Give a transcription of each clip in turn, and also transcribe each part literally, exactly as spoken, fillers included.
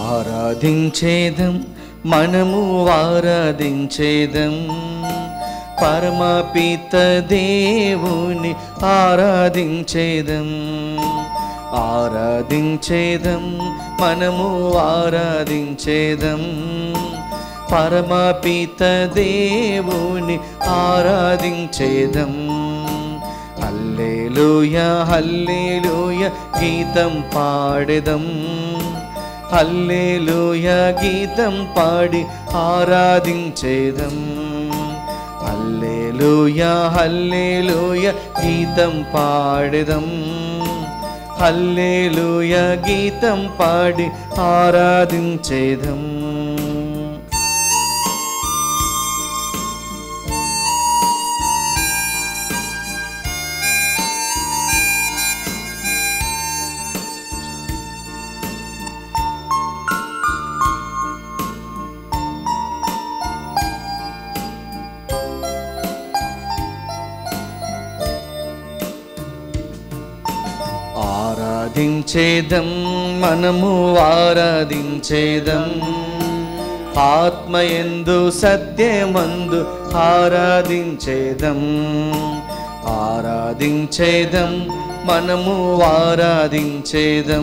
ఆరాధించేదం మనము ఆరాధించేదం పరమపిత దేవుని ఆరాధించేదం ఆరాధించేదం మనము ఆరాధించేదం పరమపిత దేవుని ఆరాధించేదం హల్లెలూయా హల్లెలూయా గీతం పాడెదం హల్లెలూయా గీతం పాడి ఆరాధించేదం హల్లెలూయా హల్లెలూయా గీతం పాడెదం హల్లెలూయా గీతం పాడి ఆరాధించేదం ఆరాధించేదం మనము ఆరాధించేదం ఆత్మయందు సత్యమందు ఆరాధించేదం ఆరాధించేదం మనము ఆరాధించేదం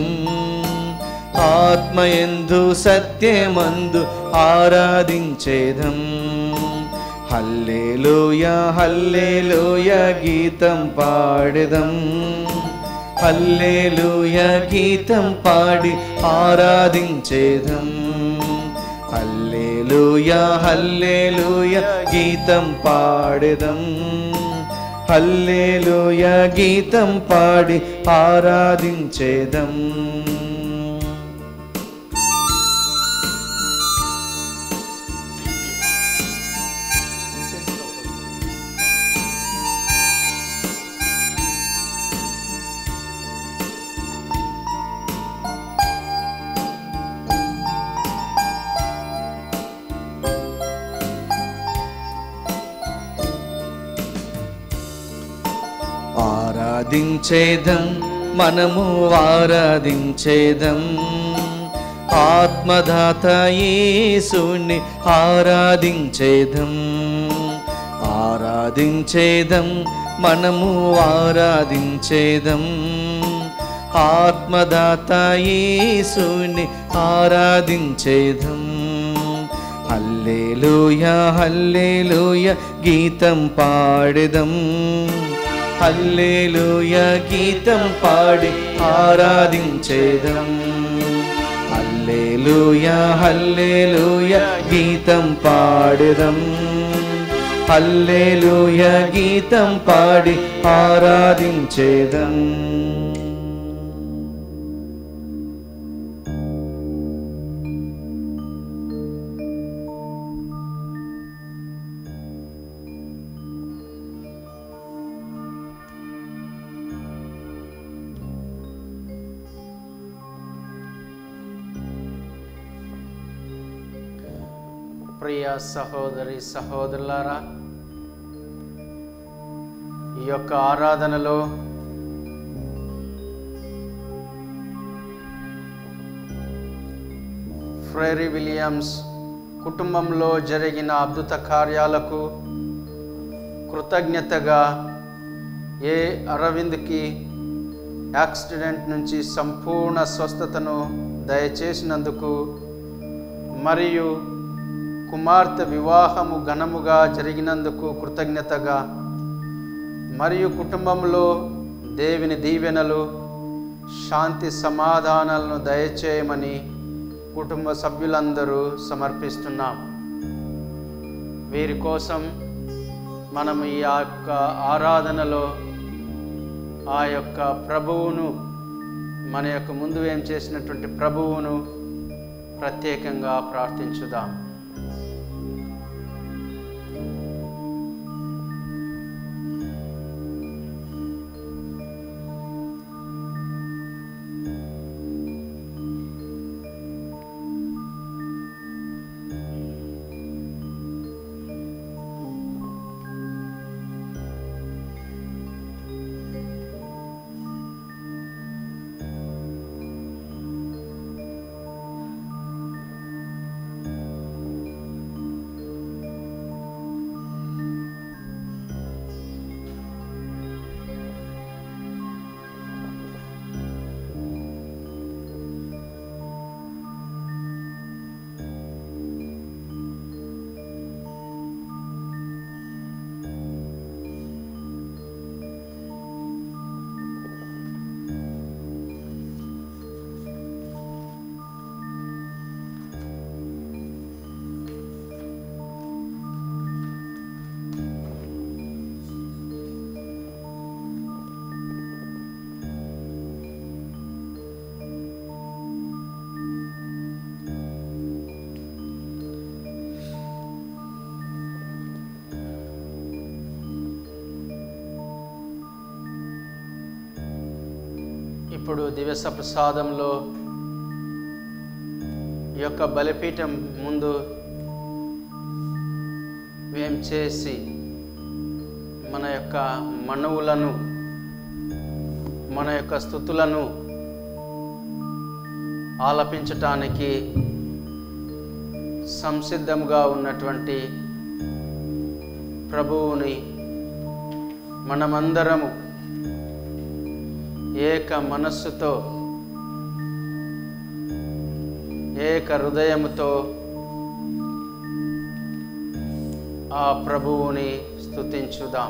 ఆత్మయందు సత్యమందు ఆరాధించేదం హల్లెలూయా హల్లెలూయా గీతం పాడెదం హల్లెలూయా గీతం పాడి ఆరాధించేదం హల్లెలూయా హల్లెలూయా గీతం పాడెదం హల్లెలూయా గీతం పాడి ఆరాధించేదం ఆరాధించేదం మనము ఆరాధించేదం ఆత్మదాత యేసుని ఆరాధించేదం ఆరాధించేదం మనము ఆరాధించేదం ఆత్మదాత యేసుని ఆరాధించేదం హల్లెలూయా హల్లెలూయా గీతం పాడెదం హల్లెలూయా గీతం పాడి ఆరాధించేదం హల్లెలూయా హల్లెలూయా గీతం పాడెదం హల్లెలూయా గీతం పాడి ఆరాధించేదం ప్రియ సహోదరి సహోదరులారా, ఈ యొక్క ఆరాధనలో ఫ్రేరీ విలియమ్స్ కుటుంబంలో జరిగిన అద్భుత కార్యాలకు కృతజ్ఞతగా ఏ అరవింద్కి యాక్సిడెంట్ నుంచి సంపూర్ణ స్వస్థతను దయచేసినందుకు మరియు కుమార్తె వివాహము ఘనముగా జరిగినందుకు కృతజ్ఞతగా మరియు కుటుంబంలో దేవుని దీవెనలు శాంతి సమాధానాలను దయచేయమని కుటుంబ సభ్యులందరూ సమర్పిస్తున్నాం. వీరి కోసం మనం ఈ యొక్క ఆరాధనలో ఆ యొక్క ప్రభువును మన యొక్క ముందు ఏం చేసినటువంటి ప్రభువును ప్రత్యేకంగా ప్రార్థించుదాం. ఇప్పుడు దివ్య ప్రసాదంలో ఈ యొక్క బలిపీఠం ముందు వేం చేసి మన యొక్క మనవులను మన యొక్క స్తుతులను ఆలపించటానికి సంసిద్ధంగా ఉన్నటువంటి ప్రభువుని మనమందరము ఏక మనస్సుతో ఏక హృదయముతో ఆ ప్రభువుని స్తుతించుదాం.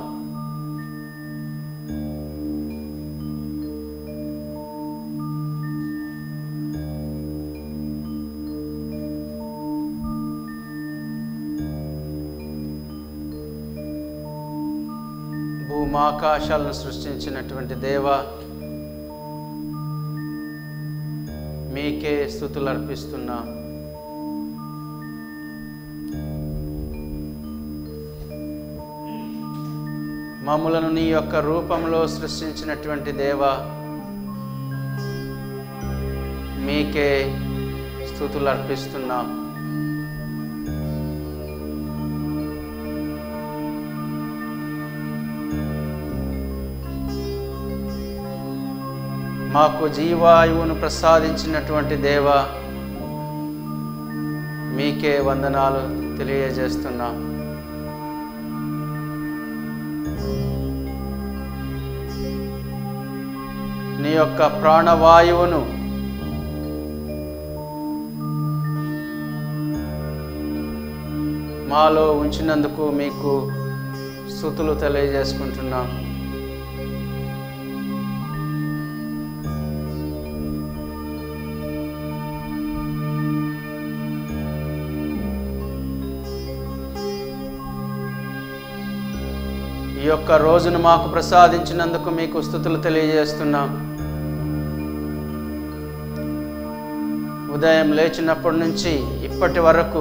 భూమాకాశాలను సృష్టించినటువంటి దేవ, మీకే స్తుతులు అర్పిస్తున్నా. మమ్ములను నీ యొక్క రూపంలో సృష్టించినటువంటి దేవ, మీకే స్తుతులు అర్పిస్తున్నా. మాకు జీవాయువును ప్రసాదించినటువంటి దేవ, మీకే వందనాలు తెలియజేస్తున్నా. నీ యొక్క ప్రాణవాయువును మాలో ఉంచినందుకు మీకు స్తుతులు తెలియజేసుకుంటున్నాం. ఈ యొక్క రోజును మాకు ప్రసాదించినందుకు మీకు స్తుతులు తెలియజేస్తున్నాం. ఉదయం లేచినప్పటి నుంచి ఇప్పటి వరకు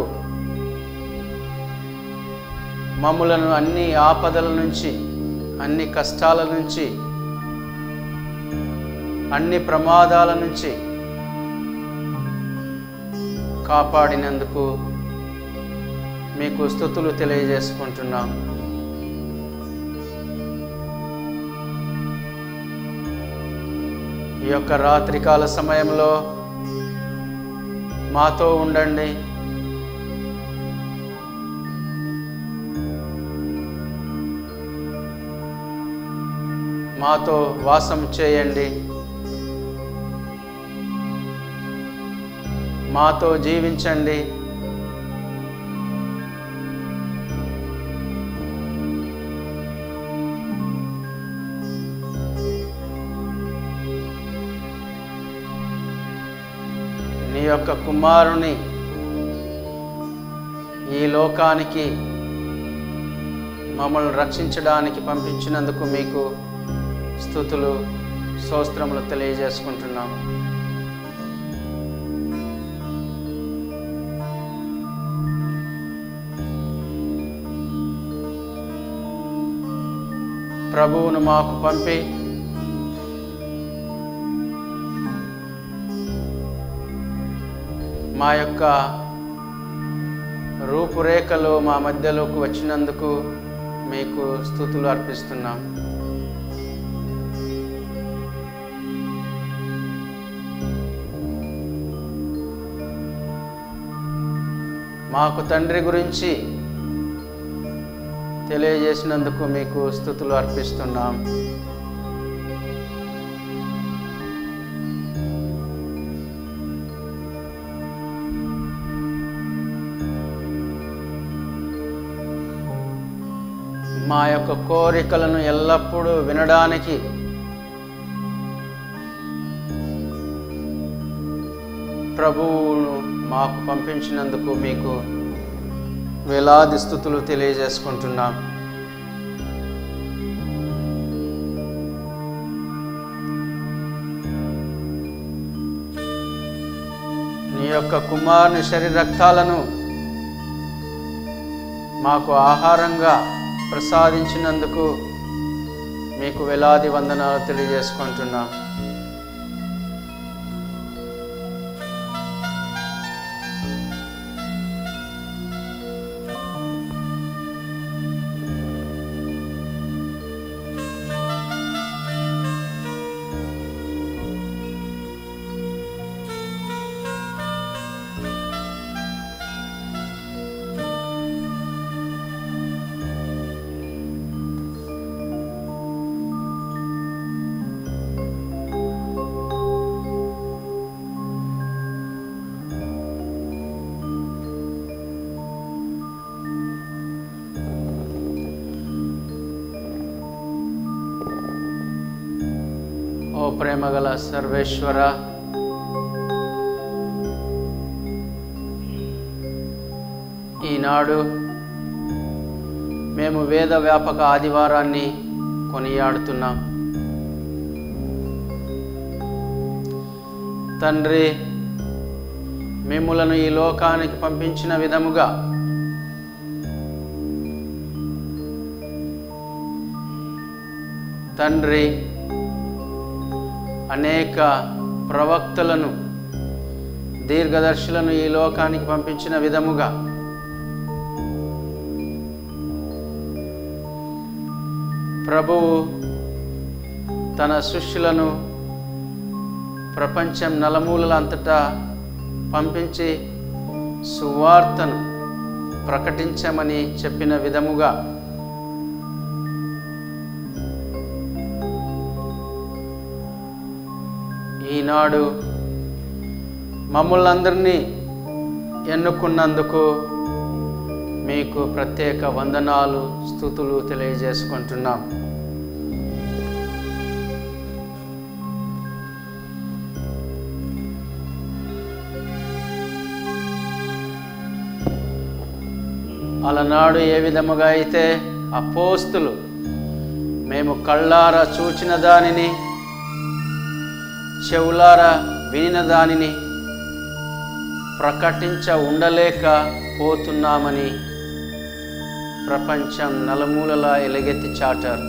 మమ్ములను అన్ని ఆపదల నుంచి, అన్ని కష్టాల నుంచి, అన్ని ప్రమాదాల నుంచి కాపాడినందుకు మీకు స్తుతులు తెలియజేసుకుంటున్నాం. ఈ యొక్క రాత్రికాల సమయంలో మాతో ఉండండి. మాతో వాసం చేయండి. మాతో జీవించండి. నీ యొక్క కుమారుని ఈ లోకానికి మమ్మల్ని రక్షించడానికి పంపించినందుకు మీకు స్తుతులు స్తోత్రములు తెలియజేసుకుంటున్నాం. ప్రభువును మాకు పంపి మా యొక్క రూపురేఖలు మా మధ్యలోకి వచ్చినందుకు మీకు స్తుతులు అర్పిస్తున్నాం. మాకు తండ్రి గురించి తెలియజేసినందుకు మీకు స్తుతులు అర్పిస్తున్నాం. మా యొక్క కోరికలను ఎల్లప్పుడూ వినడానికి ప్రభువును మాకు పంపించినందుకు మీకు వేలాది స్తుతులు తెలియజేసుకుంటున్నాం. నీ యొక్క కుమారుని శరీర రక్తాలను మాకు ఆహారంగా ప్రసాదించినందుకు మీకు వేలాది వందనాలు తెలియజేసుకుంటున్నాం. ప్రేమగల సర్వేశ్వర, ఈనాడు మేము వేద వ్యాపక ఆదివారాన్ని కొనియాడుతున్నాం. తండ్రి, మిమ్ములను ఈ లోకానికి పంపించిన విధముగా తండ్రి అనేక ప్రవక్తలను, దీర్ఘదర్శులను ఈ లోకానికి పంపించిన విధముగా ప్రభువు తన శిష్యులను ప్రపంచం నలుమూలల అంతటా పంపించి సువార్తను ప్రకటించమని చెప్పిన విధముగా ఈనాడు మమ్మల్ని అందరినీ ఎన్నుకున్నందుకు మీకు ప్రత్యేక వందనాలు, స్తుతులు తెలియజేసుకుంటున్నాం. అలనాడు ఏ విధముగా అయితే అపోస్తులు మేము కళ్ళారా చూచిన దానిని, చెవులారా వినిన దానిని ప్రకటించ ఉండలేక పోతున్నామని ప్రపంచం నలుమూలలా ఎలుగెత్తి చాటారు.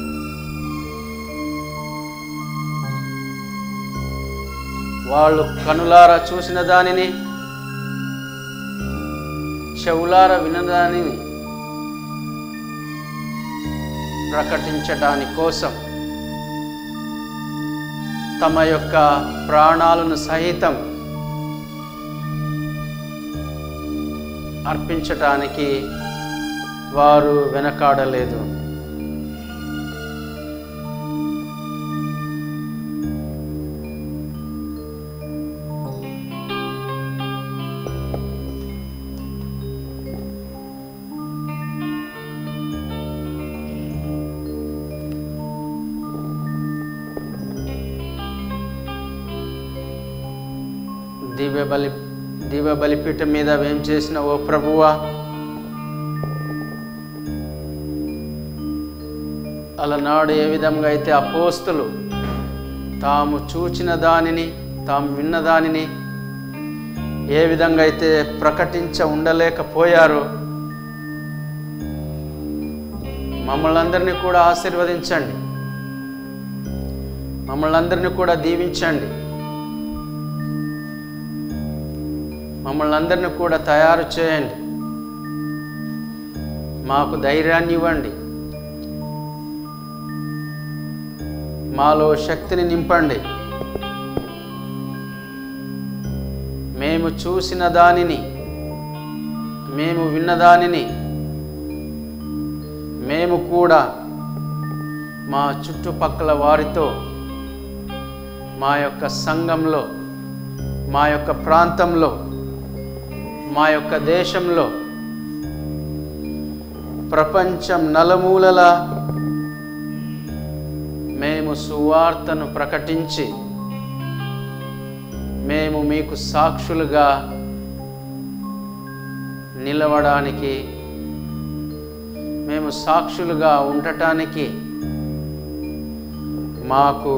వాళ్ళు కనులారా చూసిన దానిని, చెవులారా వినదానిని ప్రకటించటాని కోసం తమ యొక్క ప్రాణాలను సహితం అర్పించటానికి వారు వెనకాడలేదు. దివ్య బలి దివ్య బలిపీఠం మీద వేం చేసిన ఓ ప్రభువా, అలనాడు ఏ విధంగా అయితే అపోస్తులు తాము చూచిన దానిని, తాము విన్న దానిని ఏ విధంగా అయితే ప్రకటించ ఉండలేకపోయారో, మమ్మల్ని అందరినీ కూడా ఆశీర్వదించండి, మమ్మల్ని అందరినీ కూడా దీవించండి, మమ్మల్ని అందరినీ కూడా తయారు చేయండి, మాకు ధైర్యాన్ని ఇవ్వండి, మాలో శక్తిని నింపండి. మేము చూసిన దానిని, మేము విన్న దానిని మేము కూడా మా చుట్టుపక్కల వారితో, మా యొక్క సంఘంలో, మా యొక్క ప్రాంతంలో, మా యొక్క దేశంలో, ప్రపంచం నలుమూలలా మేము సువార్తను ప్రకటించి మేము మీకు సాక్షులుగా నిలవడానికి, మేము సాక్షులుగా ఉండటానికి మాకు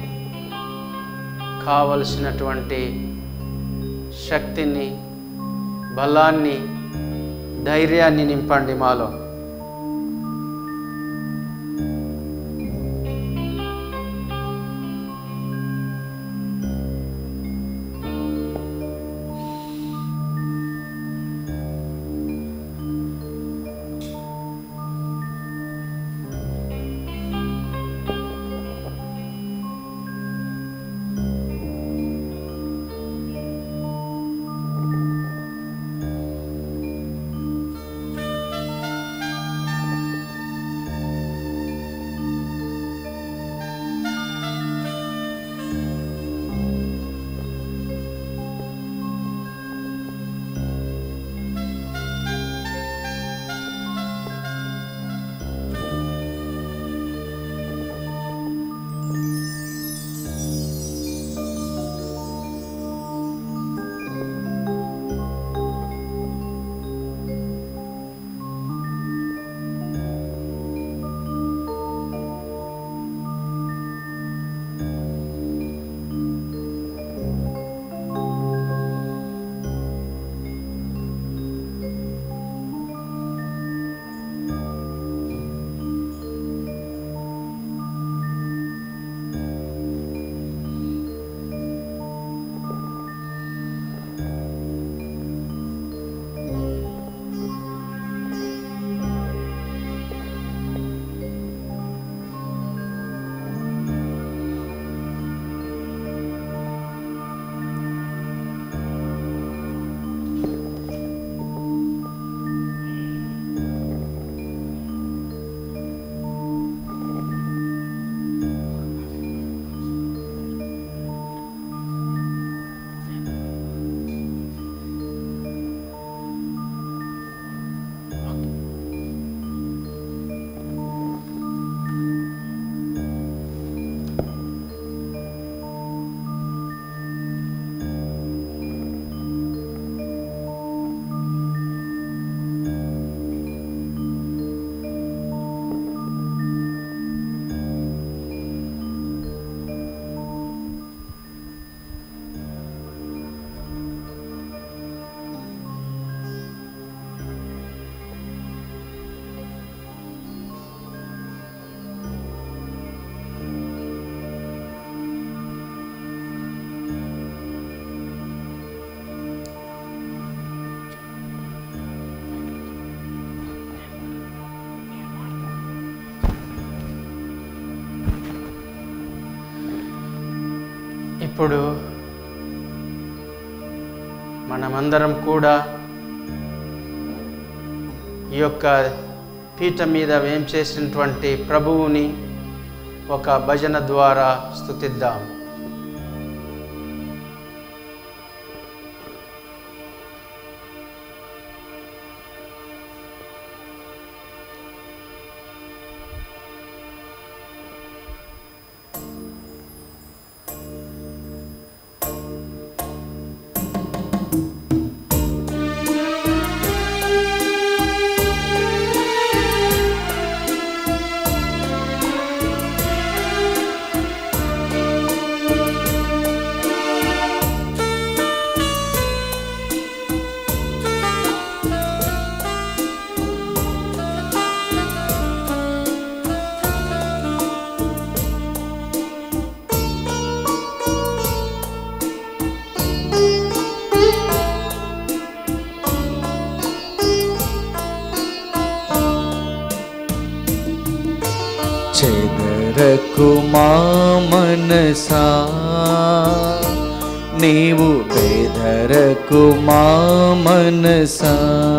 కావలసినటువంటి శక్తిని, బలాన్ని, ధైర్యాన్ని నింపండి మాలో. ఇప్పుడు మనమందరం కూడా ఈ యొక్క పీఠ మీద వేం చేసినటువంటి ప్రభువుని ఒక భజన ద్వారా స్తుతిద్దాం. చెదరకు మా మనసా నీవు బెదరకు మా మనసా,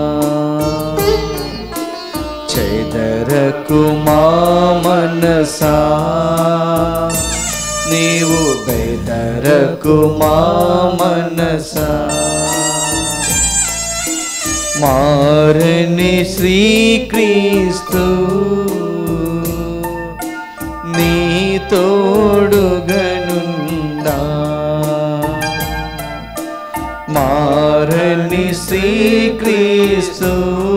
చెదరకు మా మనసా నీవు బెదరకు మా మనసా. మారని శ్రీక్రీస్తు నీ తోడుగనుండా, మారని శ్రీక్రీస్తు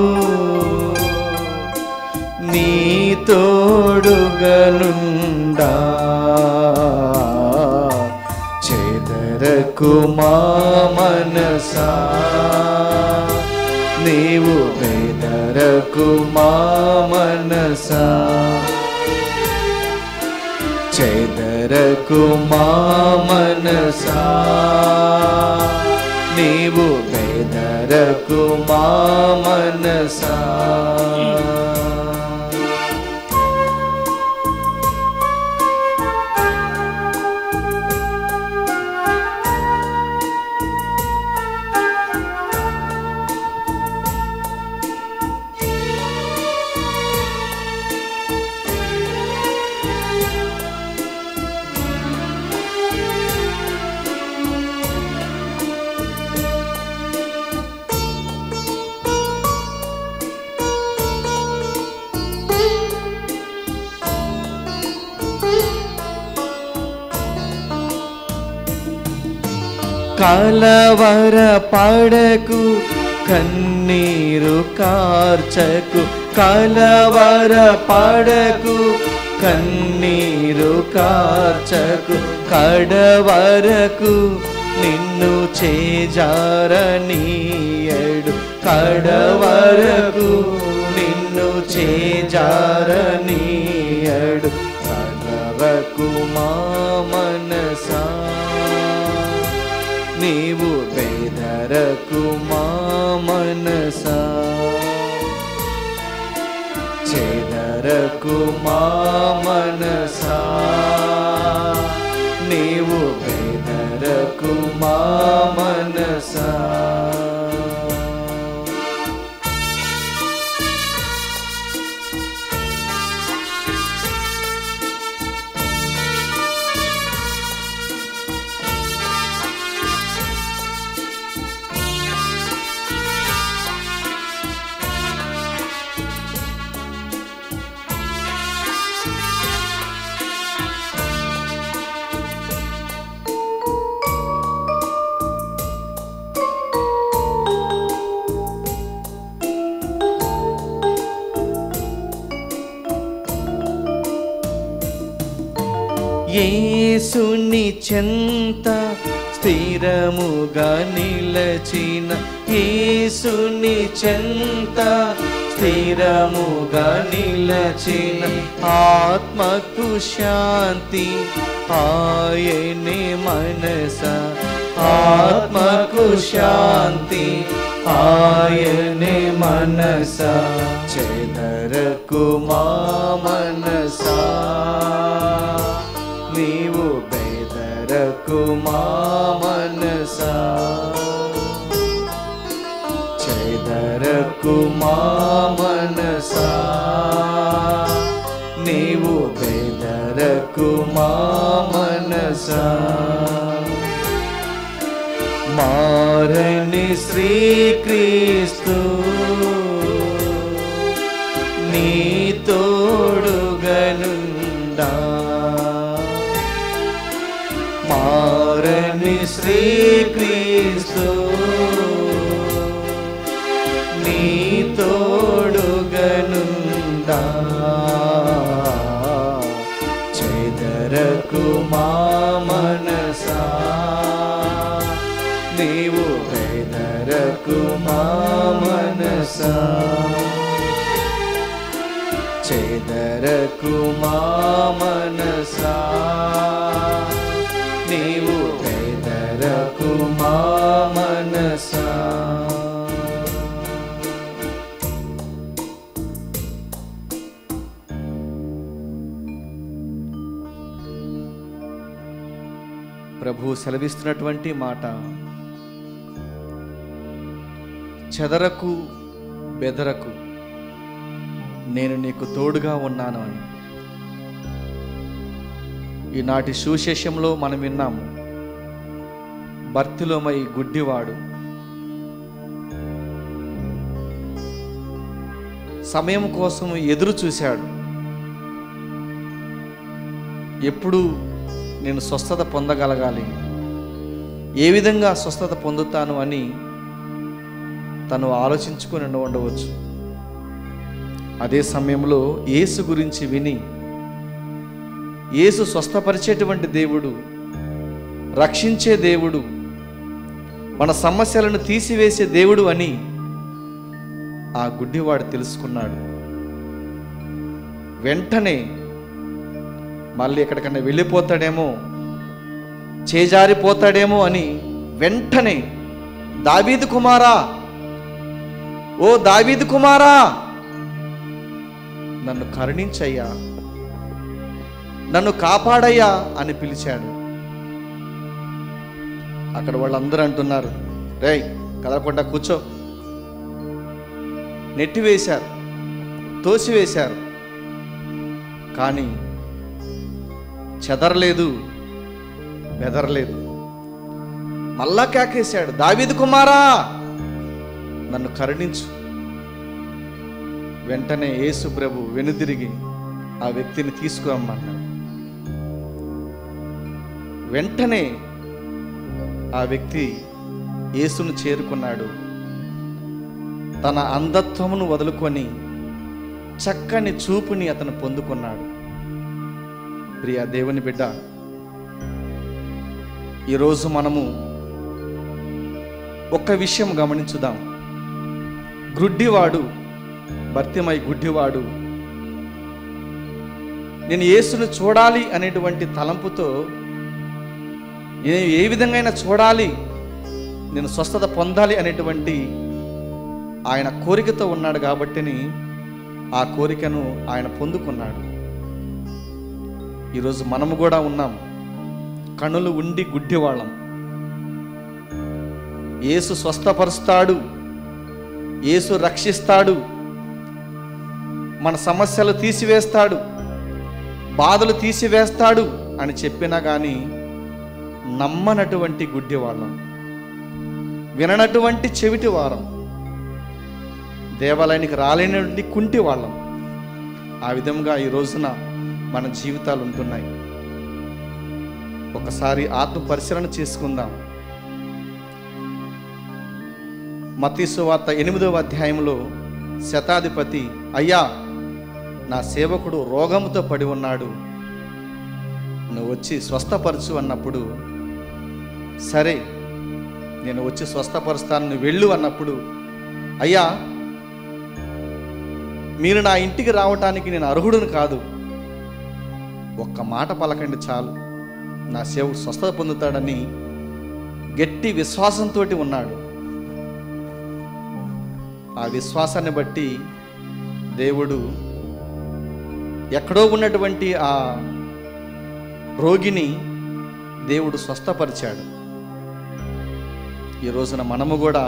నీ తోడుగనుండా. చెదరకు మా మనసా నీవు బెదరకు మా మనసా, చెదరకు మా మనసా నీవు బెదరకు మా మనసా. కలవర పడకు కన్నీరు కార్చకు, కలవర పడకు కన్నీరు కార్చకు, కడవరకు నిన్ను చేజారనీయడు, కడవరకు నిన్ను చేజారనీయడు. కలవకు మా మనసా నీవు బెదరకు మా మనసా, చెదరకు మా మనసా నీవు బెదరకు మా మనసా. యేసుని చెంత స్థిరముగా నిలచిన, యేసుని చెంత స్థిరముగా నిలచిన, ఆత్మకు శాంతి ఆయనే మనసా, ఆత్మకు శాంతి ఆయనే మనసా. చెదరకు మా మనసా నీవు బెదరకు చెదరకు మా మనసా, చెదరకు మా మనసా, నీవు బెదరకు మా మనసా. మారని శ్రీక్రీస్తు నీ తోడుగనుండా, మారని శ్రీక్రీస్తు నీ తోడుగనుండా, చెదరకు మా మనసా, నీవు బెదరకు మా మనసా, చెదరకు మా మనసా, నీవు బెదరకు మా మనసా. ప్రభు సెలవిస్తున్నటువంటి మాట, చెదరకు బెదరకు నేను నీకు తోడుగా ఉన్నాను అని. ఈనాటి సువిశేషంలో మనం విన్నాము, బర్తిలోమై గుడ్డివాడు సమయం కోసం ఎదురు చూశాడు. ఎప్పుడు నేను స్వస్థత పొందగలగాలి, ఏ విధంగా స్వస్థత పొందుతాను అని తను ఆలోచించుకొని ఉండవచ్చు. అదే సమయంలో యేసు గురించి విని, యేసు స్వస్థపరిచేటువంటి దేవుడు, రక్షించే దేవుడు, మన సమస్యలను తీసివేసే దేవుడు అని ఆ గుడ్డివాడు తెలుసుకున్నాడు. వెంటనే మళ్ళీ ఎక్కడికన్నా వెళ్ళిపోతాడేమో, చేజారిపోతాడేమో అని వెంటనే, దావీదు కుమారా, ఓ దావీదు కుమారా, నన్ను కరుణించయ్యా, నన్ను కాపాడయ్యా అని పిలిచాడు. అక్కడ వాళ్ళందరూ అంటున్నారు, రేయ్ కదలకుండా కూర్చో, నెట్టివేశారు, తోసివేశారు. కానీ చెదరలేదు, బెదరలేదు. మళ్ళా కేకేశాడు, దావీదు కుమారా నన్ను కరుణించు. వెంటనే యేసు ప్రభు వెనుదిరిగి ఆ వ్యక్తిని తీసుకురమ్మన్నాడు. వెంటనే ఆ వ్యక్తి యేసును చేరుకున్నాడు. తన అంధత్వమును వదులుకొని చక్కని చూపుని అతను పొందుకున్నాడు. ప్రియ దేవుని బిడ్డ, ఈరోజు మనము ఒక్క విషయం గమనించుదాం. గుడ్డివాడు, భర్తిమై గుడ్డివాడు, నేను యేసును చూడాలి అనేటువంటి తలంపుతో, నేను ఏ విధంగా చూడాలి, నేను స్వస్థత పొందాలి అనేటువంటి ఆయన కోరికతో ఉన్నాడు. కాబట్టిని ఆ కోరికను ఆయన పొందుకున్నాడు. ఈరోజు మనము కూడా ఉన్నాం, కనులు ఉండి గుడ్డివాళ్ళం. యేసు స్వస్థపరుస్తాడు, యేసు రక్షిస్తాడు, మన సమస్యలు తీసివేస్తాడు, బాధలు తీసివేస్తాడు అని చెప్పినా కానీ నమ్మనటువంటి గుడ్డివాళ్ళం, విననటువంటి చెవిటి వారం, దేవాలయానికి రాలేనటువంటి కుంటి వాళ్ళం. ఆ విధంగా ఈ రోజున మన జీవితాలు ఉంటున్నాయి. ఒకసారి ఆత్మ పరిశీలన చేసుకుందాం. మత్తయి సువార్త ఎనిమిదవ అధ్యాయంలో శతాధిపతి, అయ్యా నా సేవకుడు రోగముతో పడి ఉన్నాడు, నువ్వు వచ్చి స్వస్థపరచు అన్నప్పుడు, సరే నేను వచ్చి స్వస్థపరుస్తాను, నువ్వు వెళ్ళు అన్నప్పుడు, అయ్యా మీరు నా ఇంటికి రావటానికి నేను అర్హుడును కాదు, ఒక్క మాట పలకండి చాలు, నా సేవకుడు స్వస్థత పొందుతాడని గట్టి విశ్వాసంతో ఉన్నాడు. ఆ విశ్వాసాన్ని బట్టి దేవుడు ఎక్కడో ఉన్నటువంటి ఆ రోగిని దేవుడు స్వస్థపరిచాడు. ఈ రోజున మనము కూడా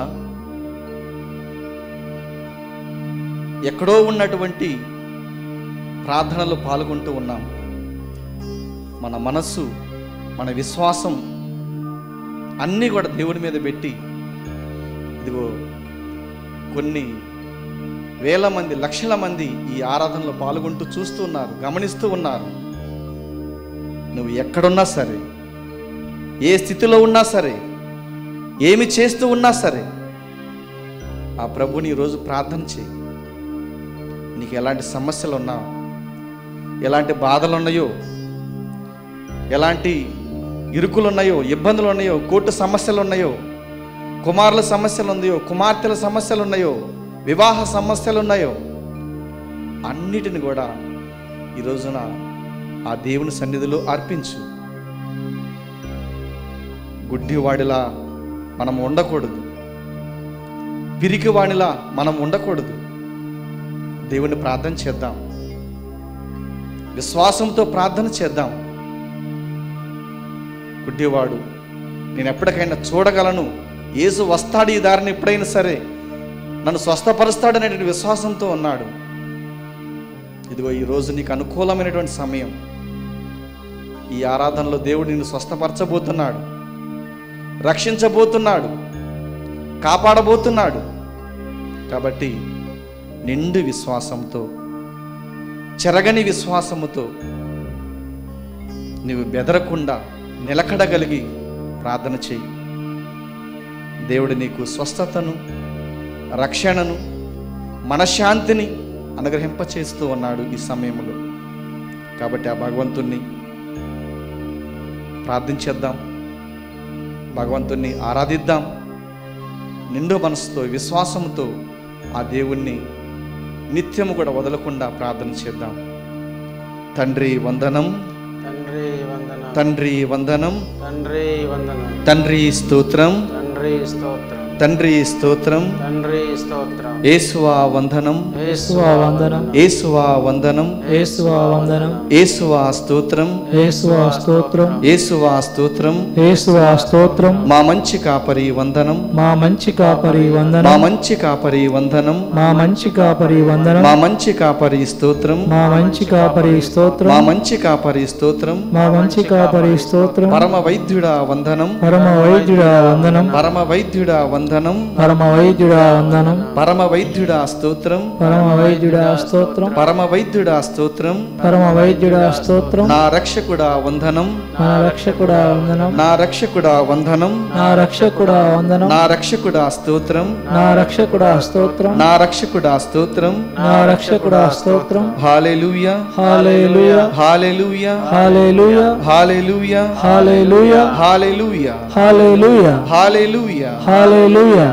ఎక్కడో ఉన్నటువంటి ప్రార్థనలో పాల్గొంటూ ఉన్నాం. మన మనస్సు, మన విశ్వాసం అన్నీ కూడా దేవుడి మీద పెట్టి, ఇదిగో కొన్ని వేల మంది, లక్షల మంది ఈ ఆరాధనలో పాల్గొంటూ చూస్తూ ఉన్నారు, గమనిస్తూ ఉన్నారు. నువ్వు ఎక్కడున్నా సరే, ఏ స్థితిలో ఉన్నా సరే, ఏమి చేస్తూ ఉన్నా సరే, ఆ ప్రభుని ఈరోజు ప్రార్థన చేయి. నీకు ఎలాంటి సమస్యలు ఉన్నా, ఎలాంటి బాధలు ఉన్నాయో, ఎలాంటి ఇరుకులు ఉన్నాయో, ఇబ్బందులు ఉన్నాయో, కోర్టు సమస్యలు ఉన్నాయో, కుమారుల సమస్యలు ఉన్నాయో, కుమార్తెల సమస్యలు ఉన్నాయో, వివాహ సమస్యలు ఉన్నాయో, అన్నిటిని కూడా ఈ రోజున ఆ దేవుని సన్నిధిలో అర్పించు. గుడ్డివాడిలా మనం ఉండకూడదు, పిరికివాడిలా మనం ఉండకూడదు. దేవుని ప్రార్థన చేద్దాం, విశ్వాసంతో ప్రార్థన చేద్దాం. గుడ్డివాడు, నేను ఎప్పటికైనా చూడగలను, యేసు వస్తాడు ఈ దారిని, ఎప్పుడైనా సరే నన్ను స్వస్థపరుస్తాడు అనేటువంటి విశ్వాసంతో ఉన్నాడు. ఇదిగో ఈరోజు నీకు అనుకూలమైనటువంటి సమయం. ఈ ఆరాధనలో దేవుడు నిన్ను స్వస్థపరచబోతున్నాడు, రక్షించబోతున్నాడు, కాపాడబోతున్నాడు. కాబట్టి నిండు విశ్వాసంతో, చెరగని విశ్వాసముతో, నీవు బెదరకుండా నిలకడగలిగి ప్రార్థన చేయి. దేవుడు నీకు స్వస్థతను, రక్షణను, మనశ్శాంతిని అనుగ్రహింపచేస్తూ ఉన్నాడు ఈ సమయంలో. కాబట్టి ఆ భగవంతుణ్ణి ప్రార్థించేద్దాం, భగవంతుణ్ణి ఆరాధిద్దాం. నిండు మనసుతో, విశ్వాసంతో ఆ దేవుణ్ణి నిత్యము కూడా వదలకుండా ప్రార్థన చేద్దాం. తండ్రి వందనం, తండ్రి వందనం, తండ్రి వందనం, తండ్రి వందనం, తండ్రి స్తోత్రం, తండ్రి స్తోత్రం, తండ్రి స్తోత్రం, తండ్రి స్తోత్రం, యేసువా వందనం, యేసువా వందనం, యేసువా వందనం, యేసువా వందనం, యేసువా స్తోత్రం, యేసువా స్తోత్రం, యేసువా స్తోత్రం, యేసువా స్తోత్రం. మా మంచి కాపరి వందనం, మా మంచి కాపరి మా వందనం, మంచి కాపరి వందనం, మా మంచి కాపరి వందనం, మా మంచి కాపరి స్తోత్రం, మా మంచి కాపరి స్తోత్రం, మా మంచి కాపరి స్తోత్రం, మా మంచి కాపరి స్తోత్రం. పరమ వైద్యుడా వందనం, పరమ వైద్యుడా వందనం, పరమ వైద్యుడా వందనం, పరమ వైద్యుడా వందనం, పరమ వైద్యుడా స్తోత్రం, పరమ వైద్యుడా స్తోత్రం, పరమ వైద్యుడా స్తోత్రం, పరమ వైద్యుడా స్తోత్రం. నా రక్షకుడా వందనం, నా రక్షకుడా వందనం, నా రక్షకుడా వందనం, నా రక్షకుడా వందనం, నా రక్షకుడా స్తోత్రం, నా రక్షకుడా స్తోత్రం, నా రక్షకుడా స్తోత్రం. నా రక్షకుడా స్తోత్రం. హల్లెలూయా, హల్లెలూయా, హల్లెలూయా, హల్లెలూయా, హల్లెలూయా, హల్లెలూయా, హల్లెలూయా, హల్లెలూయా, హల్లెలూయా. హల్లెలూయా.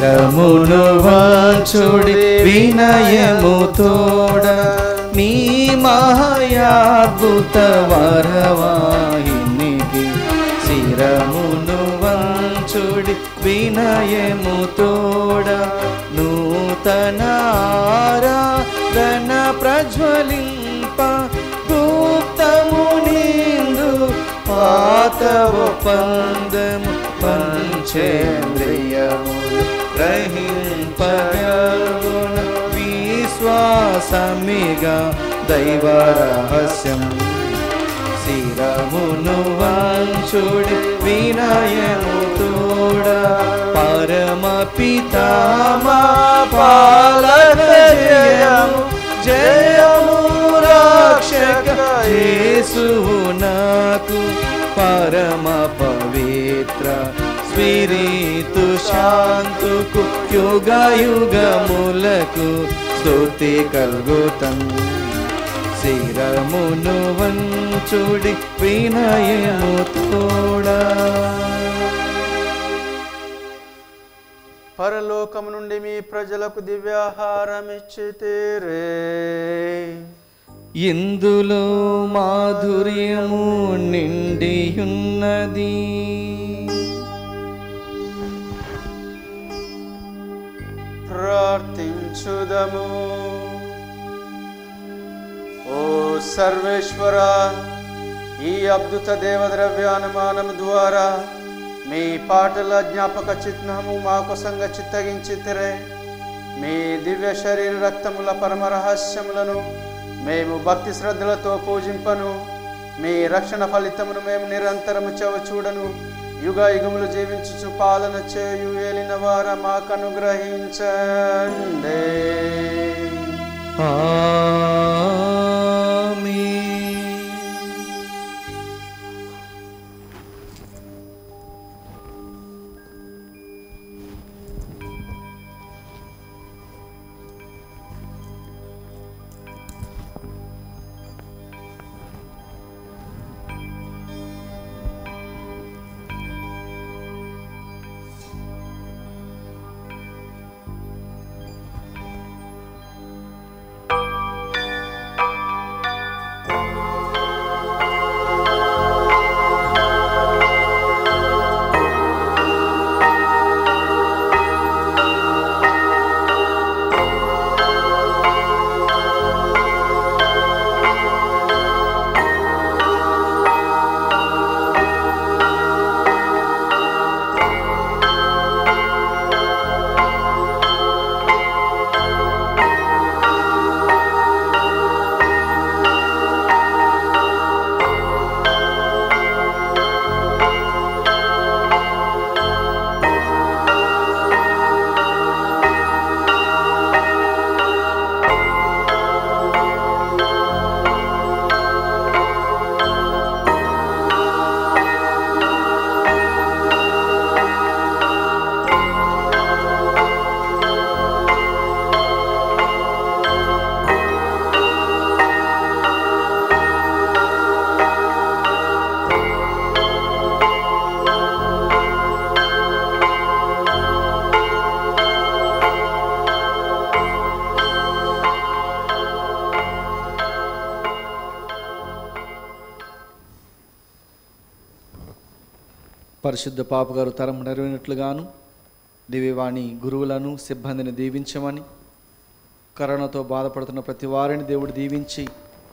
శిరమును వంచుడి వినయము తోడ నీ మహాయాద్భుత వరవాహినికి శిరమును వంచుడి వినయము తోడ నూతన ఆరాధన ప్రజ్వలింప గుప్తము నిందు పాత ఒప్పందము పంచేంద్రియము గ్రహింపగలుగున విశ్వాసమిగా దైవ రహస్యం శిరమును వంచుడి వినయము తోడ పరమ పితామా పాలక జయము జయము రక్షక యేసువు నాకు పరమ పవిత్ర స్పిరితు శాంతుకు యుగ యుగములకు స్తుతి కల్గుతం శిరమును వంచుడి వినయము తోడా. పరలోకము నుండి మీ ప్రజలకు దివ్యాహారం ఇచ్చితిరే. ఇందులో మాధుర్యము నిండియున్నది. ప్రార్థించుదము. ఓ సర్వేశ్వర, ఈ అద్భుత దేవద్రవ్యానుమానం ద్వారా మీ పాటల జ్ఞాపక చిహ్నము మాకు సంగ చిత్తగించితిరే. మీ దివ్య శరీర రక్తముల పరమ రహస్యములను మేము భక్తి శ్రద్ధలతో పూజింపను. మీ రక్షణ ఫలితమును మేము నిరంతరము చవ చూడను. యుగ యుగములు జీవించుచు పాలన చేయు ఏలిన వార మాకు అనుగ్రహించండి. పరిశుద్ధ పాపగారు తరం నెరవేరినట్లుగాను దివ్యవాణి గురువులను సిబ్బందిని దీవించమని, కరోనాతో బాధపడుతున్న ప్రతి వారిని దేవుడు దీవించి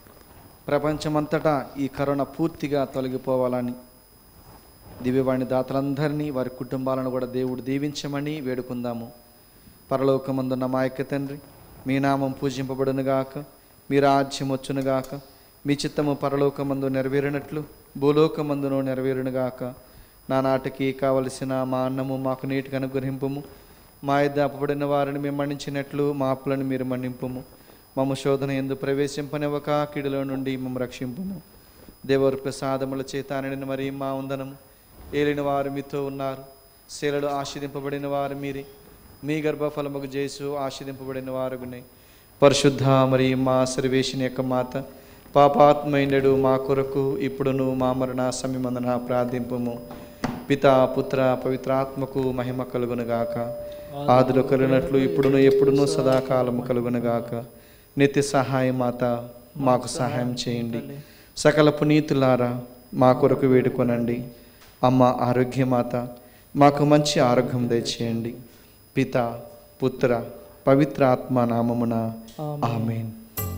ప్రపంచమంతటా ఈ కరోనా పూర్తిగా తొలగిపోవాలని, దివ్యవాణి దాతలందరినీ వారి కుటుంబాలను కూడా దేవుడు దీవించమని వేడుకుందాము. పరలోకమందున్న మా యొక్క తండ్రి, మీ నామం పూజింపబడునుగాక, మీ రాజ్యం వచ్చునుగాక, మీ చిత్తము పరలోకమందు నెరవేరినట్లు భూలోకమందును నెరవేరునుగాక. నానాటికి కావలసిన మా అన్నము మాకు నీటికి అనుగ్రహింపుము. మా యొద్ద అప్పబడిన వారిని మేము మన్నించినట్లు మా అప్పులను మీరు మన్నింపుము. మమ్మ శోధన ఎందు ప్రవేశింపనివ్వక కీడులో నుండి మమ్మ రక్షింపుము. దేవర ప్రసాదముల చేత నిండిన మరి మా ఉందనము ఏలిన వారు మీతో ఉన్నారు. శీలలు ఆశీర్దింపబడిన వారు మీరే, మీ గర్భఫలముకు చేసు ఆశీర్దింపబడిన వారుగునే. పరిశుద్ధ మరి మా సర్వేషిని యొక్క మాత, పాపాత్మైనడు మా కొరకు ఇప్పుడును మా మరణ సమయమందున ప్రార్థింపుము. పితా పుత్ర పవిత్రాత్మకు మహిమ కలుగునుగాక. ఆదిలో కలిగినట్లు ఇప్పుడును ఎప్పుడును సదాకాలము కలుగునుగాక. నిత్య సహాయ మాత మాకు సహాయం చేయండి. సకల పునీతులారా మా కొరకు వేడుకొనండి. అమ్మ ఆరోగ్యమాత మాకు మంచి ఆరోగ్యం దయచేయండి. పిత పుత్ర పవిత్ర ఆత్మ నామమున ఆమేన్.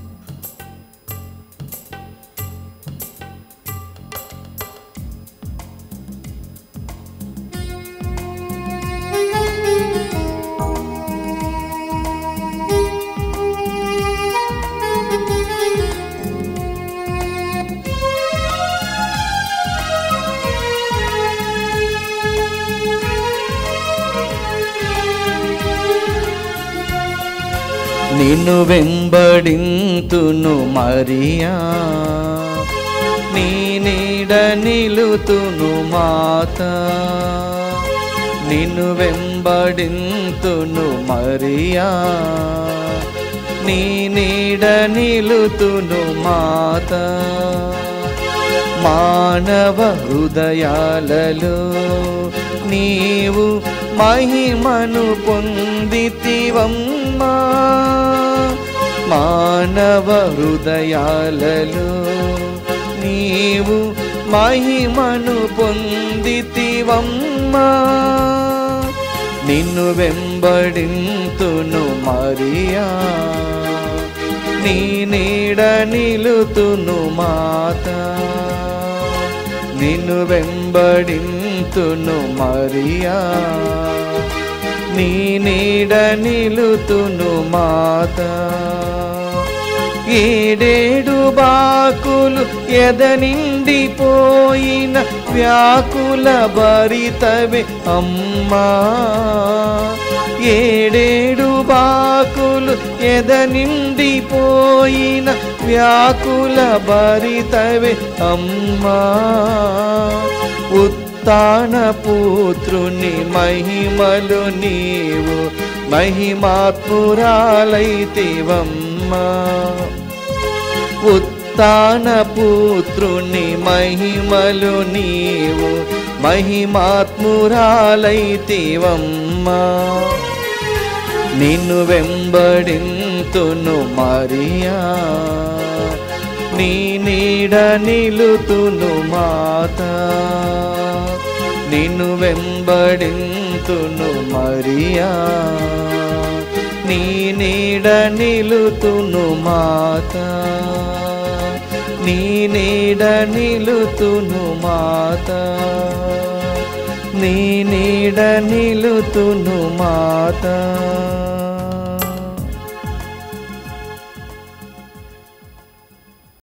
నిన్ను వెంబడింతును మరియా, నీ నీడ నిలుతును మాత. నిన్ను వెంబడింతును మరియా, నీ నీడ నిలుతును మాత. మానవ హృదయాలలో నీవు మహిమను పొందితివమ్మా. మానవ హృదయాలలో నీవు మహిమను పొందితివమ్మా. నిన్ను వెంబడింతును మరియా, నీ నీడ నిలుతును మాత. నిన్ను వెంబడింతును మరియా, నీ నీడ నిలుతును మాత. ఏడేడు బాకులు ఎద నిండిపోయిన వ్యాకుల భరితవే అమ్మా. ఏడేడు బాకులు ఎద నిండిపోయిన వ్యాకుల భరితవే అమ్మా. ఉత్తాన పుత్రుని మహిమలు నీవు మహిమాత్మురాలైతివమ్మా. ఉత్తాన పుత్రుని మహిమలు నీవు మహిమాత్మురాలైతివమ్మా. నిన్ను వెంబడింతును మరియా, నీ నీడ నిలుతును మాత. నిన్ను వెంబడింతును మరియా, నీ నీడ నిలుతును మాత. నీ నీడ నిలుతును మాత. నీ నీడ నిలుతును మాత.